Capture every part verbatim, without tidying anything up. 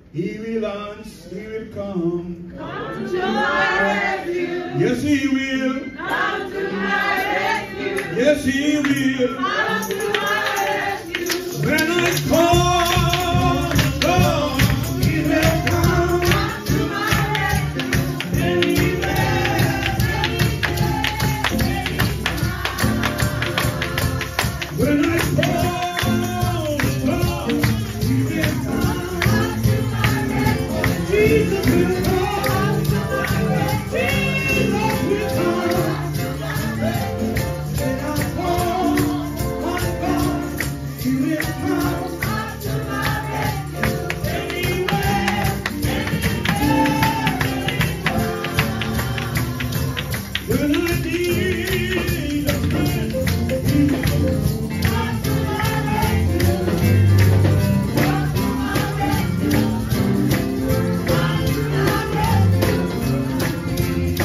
He will answer, he will come. Come to my rescue. Yes, he will. Come to my rescue. Yes, he will. Come to my rescue. When I call, Lord, he will come. Come to my rescue. Anywhere, When I call, Lord, he will come. come to my rescue. Jesus will come. Come to my rescue. Jesus will come. When I call on God, he will come. come to my rescue. Anywhere, When I need a friend, he will come. come to my rescue. Come to my rescue. Come to my rescue.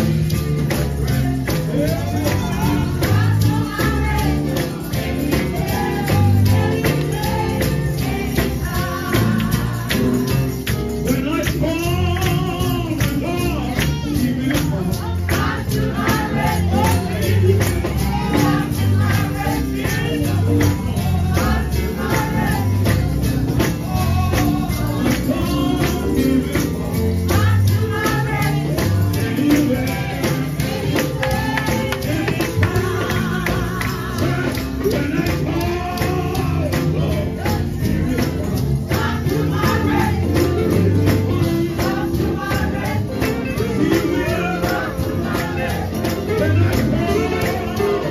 When I call on God, he will come. Come to my rescue. Come to my rescue. Come to my rescue. He will come. Come to my rescue. Anywhere, when I call, Lord, he will come. Come to my rescue. Come to my rescue. He will. Come to my rescue. When I call,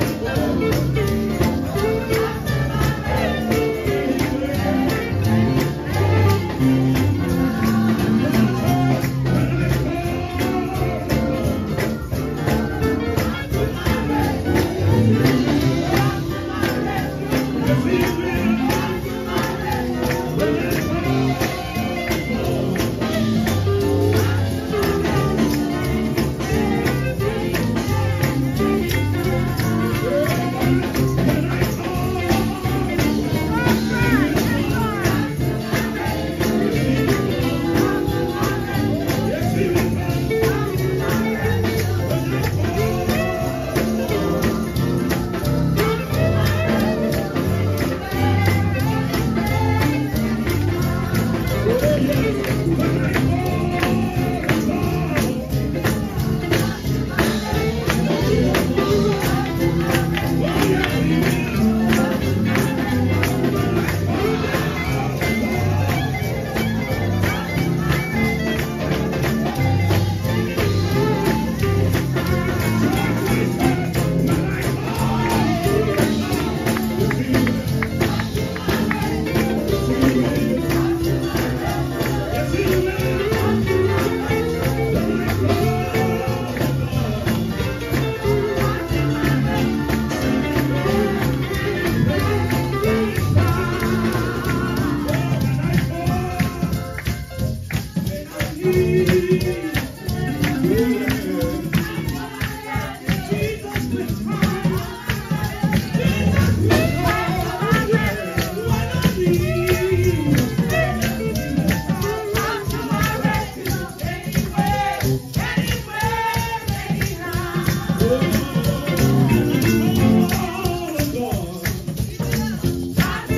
yes, he will come.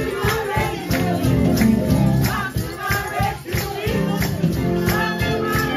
Come to my rescue.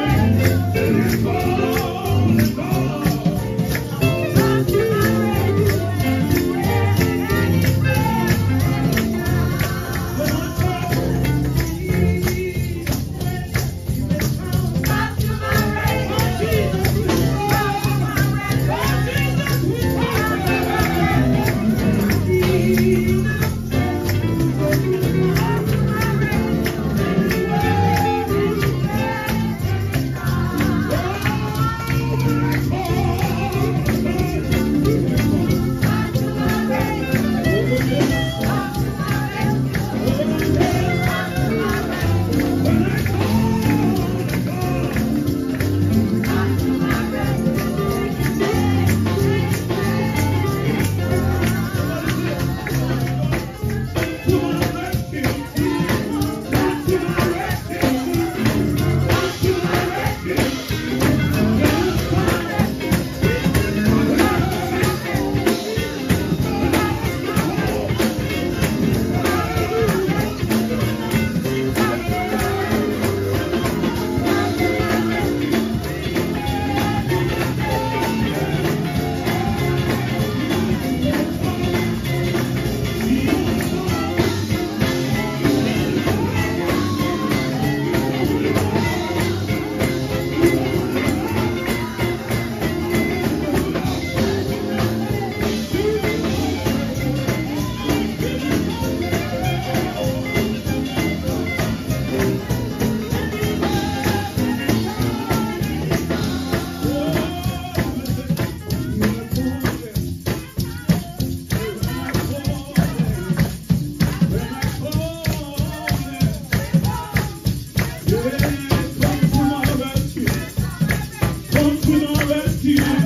with all that tears.